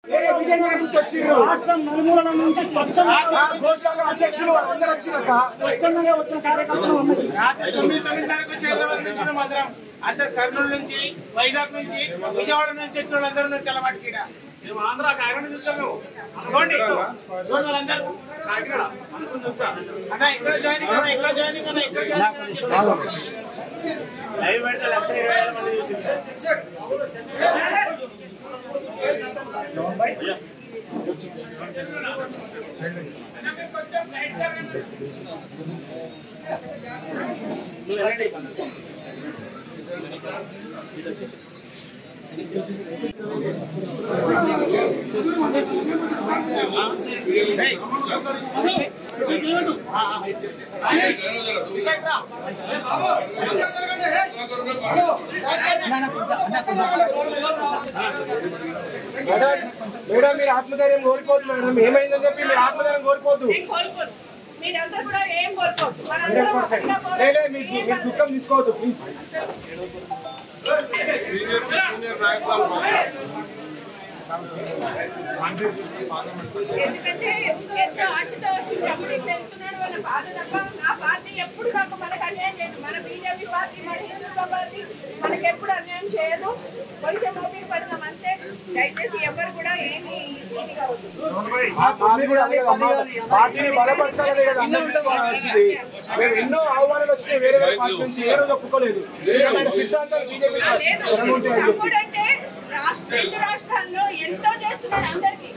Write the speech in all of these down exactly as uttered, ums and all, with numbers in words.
రాష్ట్రం నలుమూలల నుంచి స్వచ్ఛందంగా అధ్యక్షులు అందరూ వచ్చినాక స్వచ్ఛందంగా వచ్చిన కార్యకర్తలు ఉన్నది. రాత్రి తొమ్మిది తొమ్మిది తారీఖు హైదరాబాద్ నుంచి మాత్రం అందరు కర్నూలు నుంచి వైజాగ్ నుంచి విజయవాడ నుంచి వచ్చిన వాళ్ళందరూ నుంచి చల్లబట్టి మేము ఆంధ్ర కాకినాడ చూసాము అనుకోండి వాళ్ళందరూ కాకినాడ అనుకుని చూసాం అన్నా ఇక్కడ జాయినింగ్ అన్నా ఇక్కడ జాయినింగ్ అన్నా ఇక్కడ జాయినింగ్ లైవ్ పెడితే లక్ష ఇరవై వేల మంది చూసింది. మేడం మీరు ఆత్మధైర్యం కోల్పోదు మేడం. ఏమైందని చెప్పి మీరు ఆత్మధైర్యం కోల్పోదు. మీరు దుఃఖం తీసుకోవద్దు ప్లీజ్. ఎందుకంటే ఎంతో ఆశతో వచ్చింది అప్పుడు ఇట్లా వెళ్తున్నాడు వాళ్ళ బాధ తప్ప నా పార్టీ ఎప్పుడు నాకు మనకు అన్యాయం చేయదు. మన బీజేపీ పార్టీ మన హిందుత్వ పార్టీ మనకి ఎప్పుడు అన్యాయం చేయదు. కొంచెం ఓపిక పడతాం అంతే. దయచేసి ఎవరు కూడా ఏమి ఇది కావద్దు. పార్టీని బలపరచాలనే కదా వచ్చింది. మేము ఎన్నో ఆహ్వానాలు వచ్చినాయి వేరే వేరే పార్టీ నుంచి, ఏ రోజు ఒప్పుకోలేదు. సిద్ధాంతాలు బీజేపీ అంటే రాష్ట్ర రెండు రాష్ట్రాల్లో ఎంతో చేస్తున్నారు అందరికి.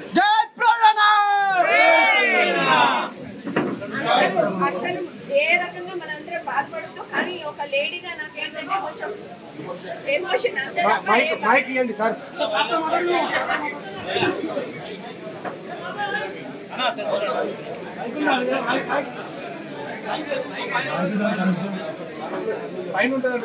అసలు ఏ రకంగా మనందరం బాధపడుతూ కానీ ఒక లేడీగా నాకేంటంటే కొంచెం ఎమోషన్ అంతే. మైక్ ఇవ్వండి సార్. పైన ఉంటుందండి.